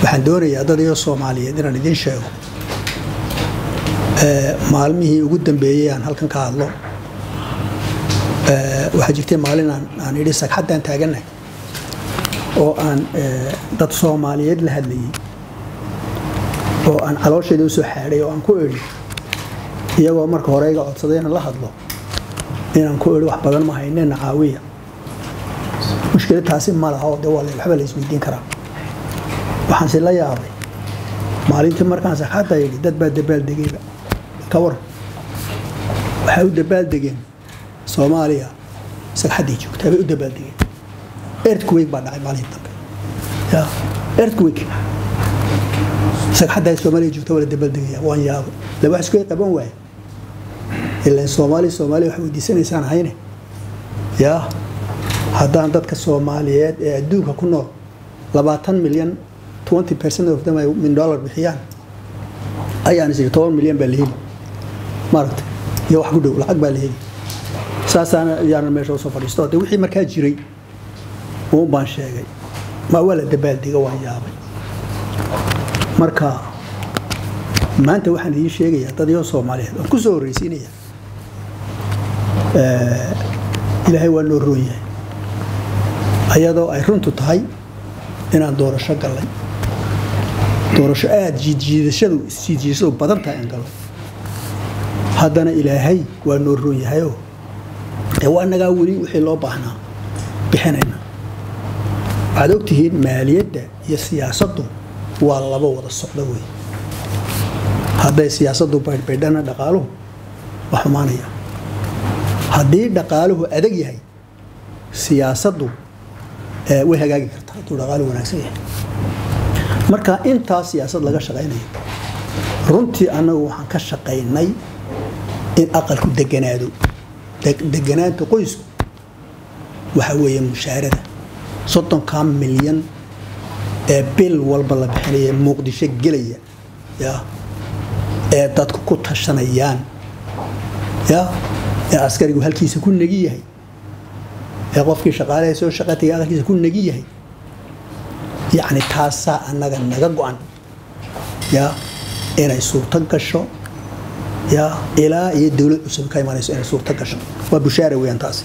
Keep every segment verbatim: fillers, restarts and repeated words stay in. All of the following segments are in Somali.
waxaan doonayaa dad iyo Soomaaliyeed inaan idin sheego ee maalmihii ugu dambeeyay aan halkan ka hadlo ee waxa jirtay maalin aan aan idhi sagxadan taaganay oo aan dad Soomaaliyeed la hadlayay oo aan caloosheeda u soo xaaray oo aan ku eedhi iyagoo marka hore iga codsaday in la hadlo inaan ku eedhi wax badan ma hayneen caawiya mushkiladaasi ma laha oo de walaal waxba la isweydiin karaa waxaan si la yaabay maalintii markaan saxaada yiri dad baa dabaal degayba ka war waxa uu dabaal degeen Soomaaliya saxadii joogtay bay u dabaal degeen earthquake baa dhacay maalintii dambe ya earthquake saxada Soomaaliya joogtay wala dabaal degaya waan yaabay la wax isku qaban waay ilaa Soomaali Soomaali waxa uu diisanaysan hayne ya haddaan dadka Soomaaliyeed ee adduunka ku nool labaatan milyan twenty percent of them min dollar bixiyaan ayaan isii toban milyan baa leeyahay maragta iyo wax ku dhow lacag baa leeyahay saasana yaan meesha soo fadhiisto wixii markaa jiray oo baan sheegay ma wala dabaal diga waan yaabay marka maanta waxaan idin sheegayaa dad iyo Soomaaliyeed oo ku soo horeysiinaya ee ilaahay waa noo rooyay ayadoo ay runtu tahay inaan doorasho galay doorasho aad jiidjiidashadu jiidjiidashadu badan tahay aan galay haddana ilaahay waa noo roon yahay oo ee waa naga wali wixii loo baahnaa bixinayna waxaad ogtihiin maaliyadda iyo siyaasaddu waa laba wada socda wey hadday siyaasaddu baydhbaydhana dhaqaaluhu wax xumaanaya haddii dhaqaaluhu adag yahay siyaasaddu ee way hagaagi kartaa hadduu dhaqaaluhu wanaagsan yahay marka inta siyaasad laga shaqeynayo runtii anagu waxaan ka shaqeynay in aqalku deganaado deganaanta qoysku waxa weeye mushaarada soddon milyan ee bil walba la bixinayo Muqdisho gelaya ya ee dadku ku tashanayaan ya ee askarigu halkiisa ku nagi yahay ee qofkii shaqaalaha soo shaqatay halkiisa ku nagi yahay يعني تاسع أنك نجعان يا إن صورتك كشة يا إلى يدولة أسم كيمان إن صورتك كشة وبشارة وين تاس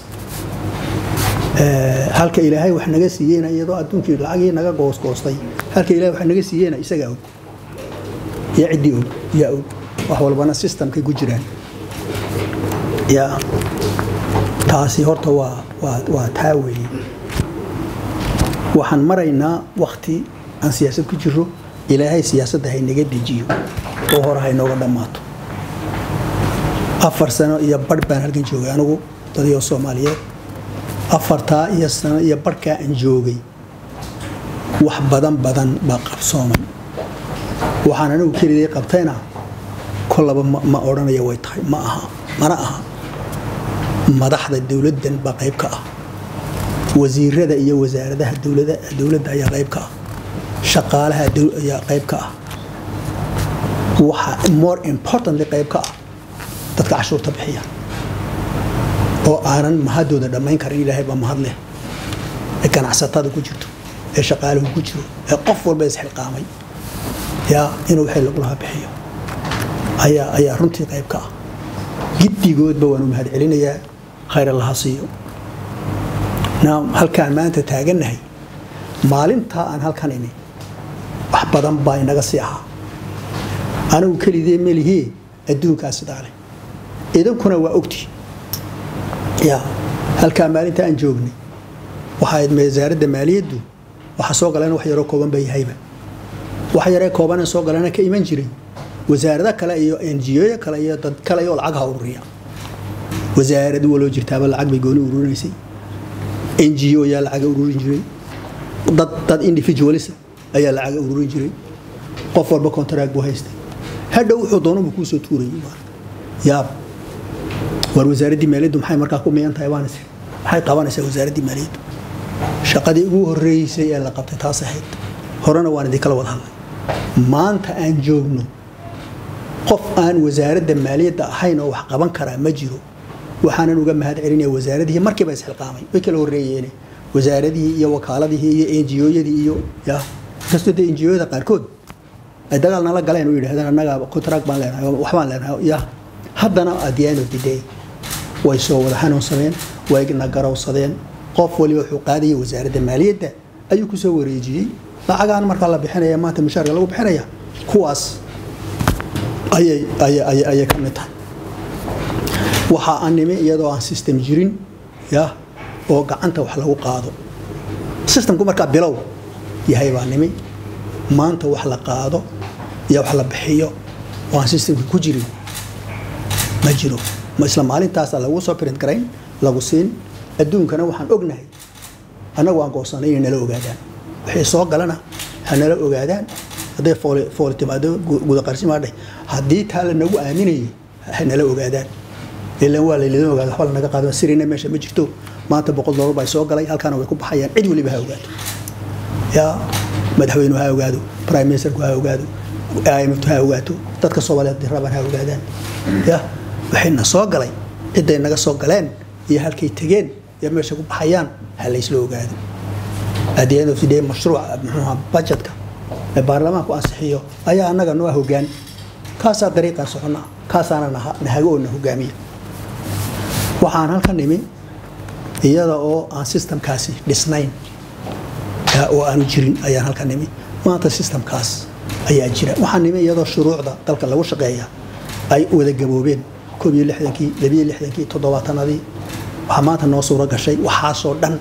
هل كإلهي وإحنا جسينا يضاء دون كي العجين نجا قوس قوسطي هل كإلهي وإحنا جسينا يسجعوا يعديهم يأو وحول بنا سيستم كي جران يا تاسي هرتوا و وتهاوي waxaan maraynaa waqti aan siyaasad ku jiro ilaahay siyaasadda hay naga dejiyo oo hore hay nooga dhamaato afar sano iyo badh baan halkan joogay anigu dadyo Soomaaliyeed afarta iyo sano iyo badhka aan joogay wax badan badan baa qabsoomay waxaan anigu kaliya qabtayna kullaba ma oranayo way tahay ma aha mana aha madaxda dawladdan baa qayb ka ah wasiirada iyo wasaaradaha dawladda dawladda ayaa qayb ka ah shaqaalaha ayaa qayb ka ah waxa more importantly qayb ka ah dadka cashuurta bixiya oo aanan mahadooda dhamayn karin ilaahay ba mahad leh ee ganacsatada ku jirto ee shaqaaluhu ku jiro ee qof walba is xilqaamay ya inuu wixii lagu lahaa bixiyo ayaa ayaa runtii qayb ka ah giddigoodba waan u mahad celinayaa khayr Allah siiyo نعم هل كان ما أنت تاجنه مالنتها عن هل كان إني أحبطن باي نقصيها أنا وكل ذي ملي هي الدون كاسد عليه إذا كنا وقتي يا هل كان مالنتها عن جوبني وحيد مزارد مالية دو وحسوق لنا وحيرو كوبان بي هيبة وحيرو كوبان سوق لنا كإيمان جري وزارة كلا إيو إنجيو كلا إيو كلا إيو العقها وريا وزارة ولو جرتها العقب يقولوا ورونيسي إن جي أو يا العجا ورورين جري ضد ضد individualist أي العجا ورورين جري قفر بكونتراك بوهيست هذا هو حضانه بكوسو توري ياب والوزارة دي مالية دم حي مركاكم ميان تايوانس حي قوانس وزارة دي مالية شقدي هو الرئيس يلا قبض تصحيح هرنا وانا دي كلا وضحنا ما أنت أنجوبنو قف أن وزارة دي مالية حينا وحقبان كرا مجرو waxaan uga mahad celinay wasaaradii markii bay isxilqaamay way kala horeeyeen wasaaradii iyo wakaaladii iyo N G O-yadii iyo ya kasta de injiyoda qaarkood ay dagaal nala galeen oo yiraahdaan anaga contract baan leenahay waxbaan leenahay ya haddana adiyano diday way soo wada xanuunsadeen way igna garawsadeen qof waliba wuxuu qaadiyay wasaaradda maaliyadda ayuu ku soo wareejiyay lacagaan marka la bixinayo maanta mushaarka lagu bixinayo kuwaas ayay ayay ayay ka mid tahay waxa aan nime iyadoo aan system jirin ya oo gacanta wax lagu qaado systemku marka bilow yahay baa nime maanta wax la qaado iyo wax la bixiyo oo aan systemku ku jirin ma jiro ma isla maalintaas lagu soo print gareyn lagu siin adduunkana waxaan ognahay anagu aan goosanay inay nala ogaadaan wixii soo galana hanala ogaadaan haday foole foole timaado guud qarsimaadhay hadii taa la nagu aaminay hanala ogaadaan ilaa waa la leeyahay ogaad xal naga qaado sirina meesha ma jirto maanta boqol dollar bay soo galay halkaan way ku baxayaan cid waliba ha ogaato ya madaxweynuhu ha ogaado prime minister ku ha ogaado I M F ha ogaato dadka Soomaaliyeed rabaan ha ogaadaan ya waxayna soo galay ciday naga soo galeen iyo halkay tageen iyo meesha ku baxayaan hal isla ogaado adiyada fidee mashruuc muxuu budgetka ee baarlamaanku ansixiyo ayaa anaga noo hogaan kaasa dariiqa socona kaasana nahagoona hogaamiye waxaan halkan nimi iyada oo aan systemkaasi dhisnayn oo aan jirin ayaan halkan nimi maanta systemkaas ayaa jira waxaan nimi iyadoo shuruucda dalka lagu shaqeeya ay wada gaboobeen koob iyo lixdankii laba iyo lixdankii toddobaatanadii waxa maanta noo suura gashay waxa soo dhan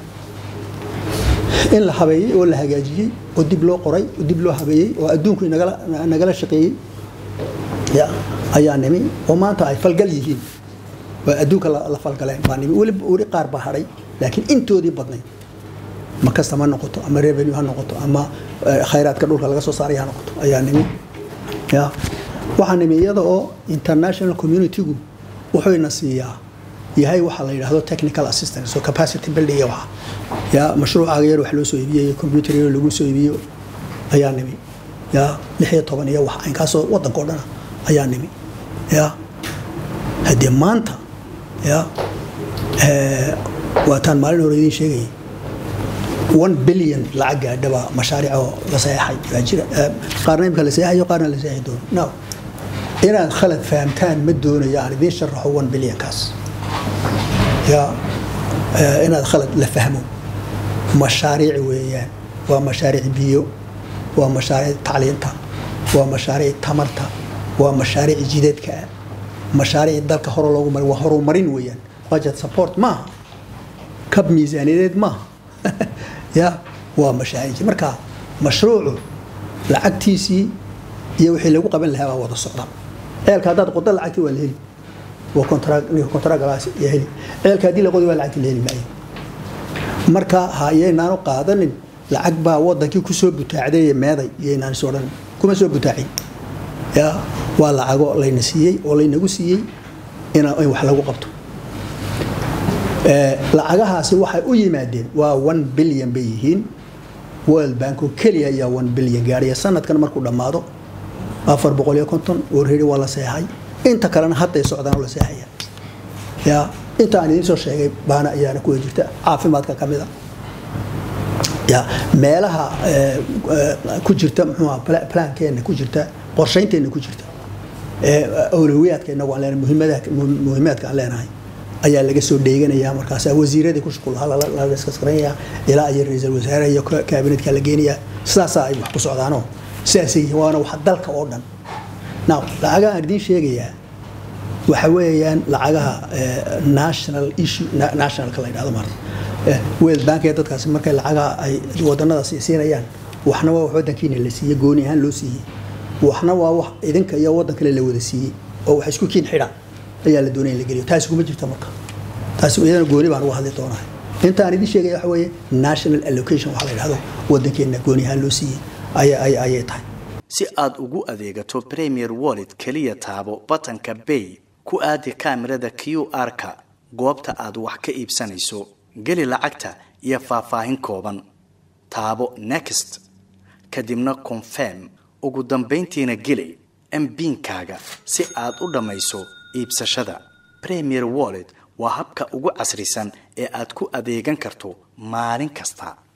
in la habeeyay oo la hagaajiyay oo dib loo qoray oo dib loo habeeyay oo adduunku nagala nagala shaqeeyay ya ayaa nimi oo maanta ay falgal yihiin oo adduunka la falgaleen baa nimi wali wali qaar baa haray laakiin intoodii badnay ma kastama noqoto ama revenue ha noqoto ama khayraadka dhulka laga soo saaray ha noqoto ayaa nimi ya waxaan nimi iyada oo international community-gu wuxuu ina siiyaa yahay waxa la yiraahdo technical assistance so capacity building waxa ya mashruuca yar wax loo soo iibiyay computer yar lagu soo iibiyo ayaa nimi ya lix iyo toban iyo wax aan ka soo wadanka dhan ayaa nimi ya hadii maanta ya ee wataan maalin hore idin sheegay one billion lacag gaadhaba mashaariic la saxay jira qaarna imka la saxayo qaarna la saxay doon no inaad khalad fahamtaan ma doonayaan idin sharaxo one billion kaas يا إن دخلت لفهمه مشاريع ويان ومشاريع بيو ومشاريع تعليمها ومشاريع تمرتها ومشاريع جديد كا مشاريع دالك هرو لو مر وهرو مرين ويان budget support ما كب ميزانية ما يا ومشاريع مركا مشروع لعكتيسي يوحي لو قبل لها وضع الصعدة هل كذا تقدر لعكتي ولا هي وكونتراك كونتراك راس يهلي عيلك هذه لقودي ولا لعق الهلي معي marka hayeynaan qaadanin lacag baa wadankii ku soo butaacday meeday yeynaan soo dhan kuma soo butaacay ya waa lacago layna siiyay oo laynagu siiyay in ay wax lagu qabto ee lacagahaasi waxay u yimaadeen waa one billion bay yihiin World Bank oo kaliya ayaa one billion gaariya sanadkan markuu dhamaado afar boqol iyo konton oo reeri wala saxay inta kalena hadda socdaan la saxaya ya inta aan idin soo sheegay baana ayaana ku jirta caafimaadka kamida ya meelaha ku jirta muxuu plan-keena ku jirta qorsheynteena ku jirta ee awlawiyadkeena waa leen muhiimada muhiimadka aan leenahay ayaa laga soo dheeganaya markaas wasiiradii ku shaqo laha la iska sareeya ilaa ay ra'iisul wasaare iyo kaabinetka la geenaya sidaas ay wax ku socdaano siyaasi waana wax dalka oo dhan now lacagaha aan idin sheegayaa waxa weeyaan lacagaha national issue national kala yiraahdo mar World Bank ee dadkaas markay lacagaha ay wadanada siinayaan waxna waa wadankiina la siiyay gooni ahaan loo siiyay waxna waa wax idinka iyo wadan kale la wada siiyay oo wax isku kiin xidha ayaa la doonayay la geliyo taas kuma jirto marka taas iyadana gooni baan uga hadli doonaa inta aan idin sheegay waxa weeye national allocation waxa la yiraahdo wadankeena gooni ahaan loo siiyay ay ay ay tahay si aad ugu adeegato Premier Wallet kaliya taabo batanka Pay ku aadi kaamirada Q R-ka goobta aad wax ka iibsanayso gali lacagta iyo faahfaahin kooban taabo Next kadibna Confirm ugu dambeyntiina gali M PIN-kaaga si aad u dhamayso iibsashada Premier Wallet waa habka ugu casrisan ee aad ku adeegan karto maalin kasta.